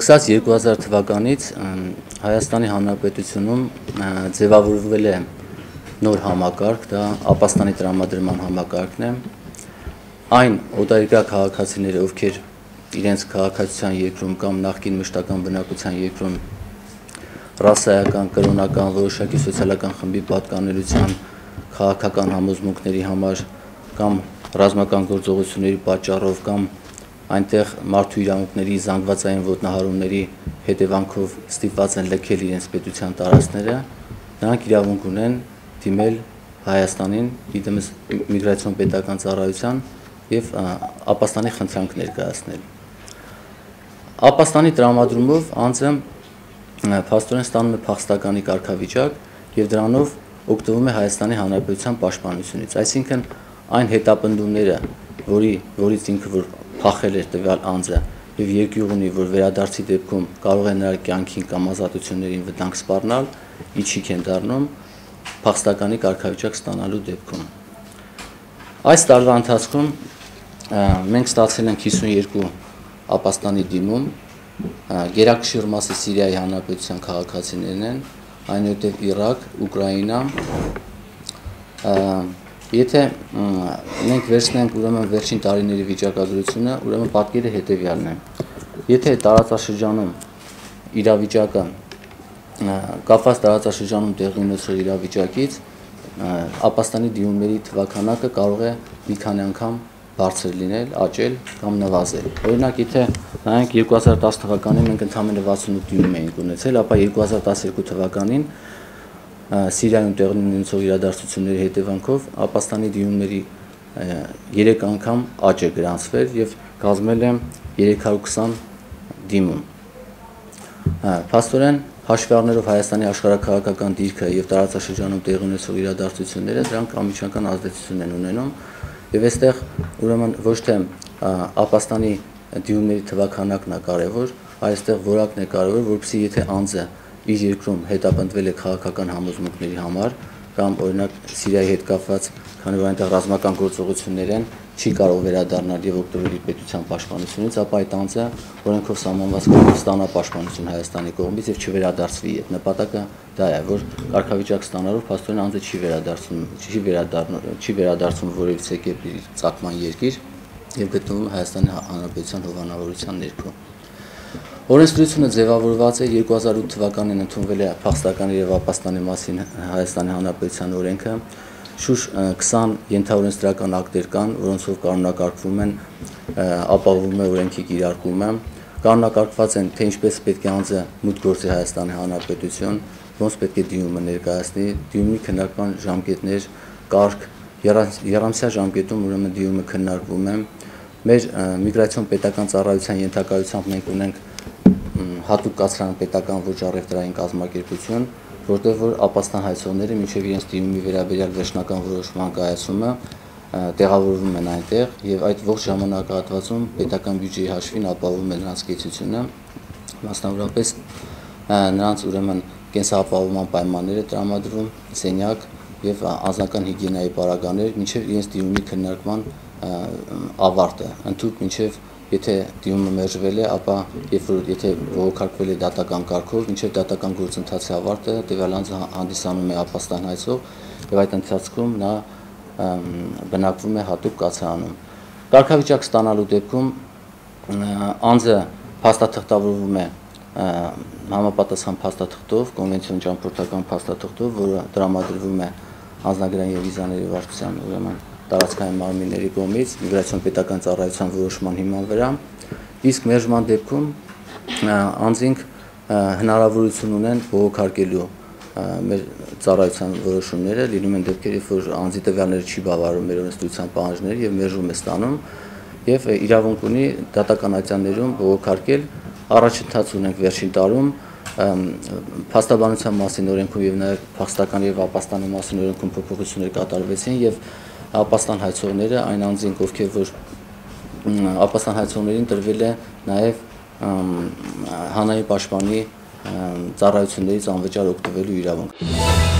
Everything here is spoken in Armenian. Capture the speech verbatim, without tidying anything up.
Սկսած երկու հազար թվականից Հայաստանի Հանրապետությունում ձևավորվել է նոր համակարգ, դա ապաստանի տրամադրման համակարգն է։ Այն օտարերկրյա քաղաքացիները, ովքեր իրենց քաղաքացիության երկրում կամ նախկին մշտական բնակության երկրում ռասայական, կրոնական, որոշակի սոցիալական խմբի պատկանելիության քաղաքական համոզմունքների համար կամ ռազմական գործողությունների պատճառով կամ այնտեղ մարդու իրավունքների զանգվածային ոտնահարումների հետևանքով ստիպված են լքել իրենց պետության տարածքները, նրանք իրավունք ունեն դիմել Հայաստանին, իդեմս միգրացիոն պետական ծառայության եւ ապաստանի խնդրանք ներկայացնել։ Ապաստանի տրամադրումով անձը փաստորեն ստանում է փախստականի կարգավիճակ եւ դրանով օգտվում է Հայաստանի Հանրապետության պաշտպանությունից, այսինքն այն հետապնդումները, որի որից ինքը որ փախել էր տվյալ անձը եւ երկյուղ ունի, որ վերադարձի դեպքում կարող է նրա կյանքին կամ ազատություններին վտանգ սպառնալ, իջիկ են դառնում փախստականի կարգավիճակ ստանալու դեպքում։ Այս տարվա ընթացքում մենք ստացել ենք հիսունյոթ ապաստանի դիմում, գերակշիռ մասը Սիրիայի Հանրապետության քաղաքացիներն են, այնուհետև Իրաք, Ուկրաինա։ Եթե մենք վերցնենք ուրեմն վերջին տարիների վիճակագրությունը, ուրեմն պատկերը հետևյալն է։ Եթե տարածաշրջանում իրավիճակը կապված տարածաշրջանում տեղի ունեցող իրավիճակից ապաստանի դիմումների թվականակը կարող է մի քանի անգամ բարձր լինել, աճել կամ նվազել։ Օրինակ, եթե նայենք երկու հազար տասը թվականին մենք ընդամենը վաթսունութ դիմում էինք ունեցել, ապա երկու հազար տասներկու թվականին Սիրիայում տեղի ունեցող իրադարձությունների հետևանքով ապաստանի դիմումների երեք անգամ աճ է գրանցվել եւ կազմել է երեք հարյուր քսան դիմում։ Փաստորեն հաշվի առնելով Հայաստանի աշխարհաքաղաքական դիրքը եւ տարածաշրջանում տեղի ունեցող իրադարձությունները, դրանք անմիջական ազդեցություն են ունենում եւ այստեղ ուրեմն ոչ թե ապաստանի դիմումների թվականակն է կարեւոր, այլ այստեղ որակն է կարեւոր, որովհետեւ եթե անձը իր երկրում հետապնդվել է քաղաքական համոզմունքների համար կամ օրինակ Սիրիայի հետ կապված, քանի որ այնտեղ ռազմական գործողություններ են, չի կարող վերադառնալ եւ օգտվել իր պետության պաշտպանությունից, ապա այդ անձը օրենքով սահմանված կողմից ստանա պաշտպանություն Հայաստանի կողմից եւ չվերադարձվի այդ նպատակը դա է, որ կարգավիճակ ստանալով փաստորեն անձը չի վերադարձում, չի վերադառնում, չի վերադարձում որևիցե կերպ իր ցակման երկիր եւ գտնվում Հայաստանի Հանրապետության հովանավորության ներքո։ Օրենսդրությունը ձևավորված է երկու հազար ութ թվականին ընդունվել է փախստականի եւ ապաստանի մասին Հայաստանի Հանրապետության օրենքը, շուրջ քսան ենթաօրենսդրական ակտեր կան, որոնցով կանոնակարգվում են, ապահովում է օրենքի կիրարկումը, կանոնակարգված են, թե ինչպես պետք է անձը մուտք գործի Հայաստանի Հանրապետություն, ոնց պետք է դիմումը ներկայացնի, դիմումի քննարկման ժամկետներ, կարգ, եռամսյա ժամկետում ուրեմն դիմումը քննարկվում է։ Մեր միգրացիոն պետական ծառայության ենթակայությամբ մենք ունենք հատուկ կացարան պետական ոչ առևտրային կազմակերպություն, որտեղ որ ապաստան հայցողները մինչև իրենց դիմումի վերաբերյալ վերջնական որոշման կայացումը տեղավորվում են այնտեղ եւ այդ ողջ ժամանակահատվածում պետական բյուջեի հաշվին ապահովում է նրանց կեցությունը, մասնավորապես նրանց ուրեմն կենսապահովման պայմանները տրամադրվում, սենյակ եւ անձնական հիգիենայի պարագաներ մինչև իրենց դիմումի քննարկման ավարտը, ընդհանուր մինչև եթե դիմումը մերժվել է, ապա երբ որ եթե բողոքարկվել է դատական կարգով, մինչև դատական գործընթացի ավարտը տվյալ անձը հանդիսանում է ապաստան հայցող եւ այդ ընթացքում նա բնակվում է հատուկ կացարանում։ Կարգավիճակ ստանալու դեպքում անձը փաստաթղթավորվում է համապատասխան փաստաթղթով, կոնվենցիոն ճամփորդական փաստաթղթով, որը տրամադրվում է անձնագրային եւ վիզաների վարչության ուրեմն տարածքային մարմինների կողմից միգրացիոն պետական ծառայության որոշման հիման վրա, իսկ մերժման դեպքում անձինք հնարավորություն ունեն բողոքարկելու մեր ծառայության որոշումները, լինում են դեպքեր, երբ որ անձի տվյալները չի բավարարում մեր օրենսդրության պահանջները եւ մերժում է ստանում եւ իրավունք ունի դատական ատյաններում բողոքարկել, առաջընթաց ունենք վերջին տարում փաստաբանության մասին օրենքում եւ նաեւ փախստական եւ ապաստանի մասին օրենքում փոփոխություններ կատարվեցին եւ ապաստան հայցողները այն անձինք, ովքեր որ ապաստան հայցողներին տրվել է նաև հանրային պաշտպանի ծառայություններից անվճար օգտվելու իրավունք։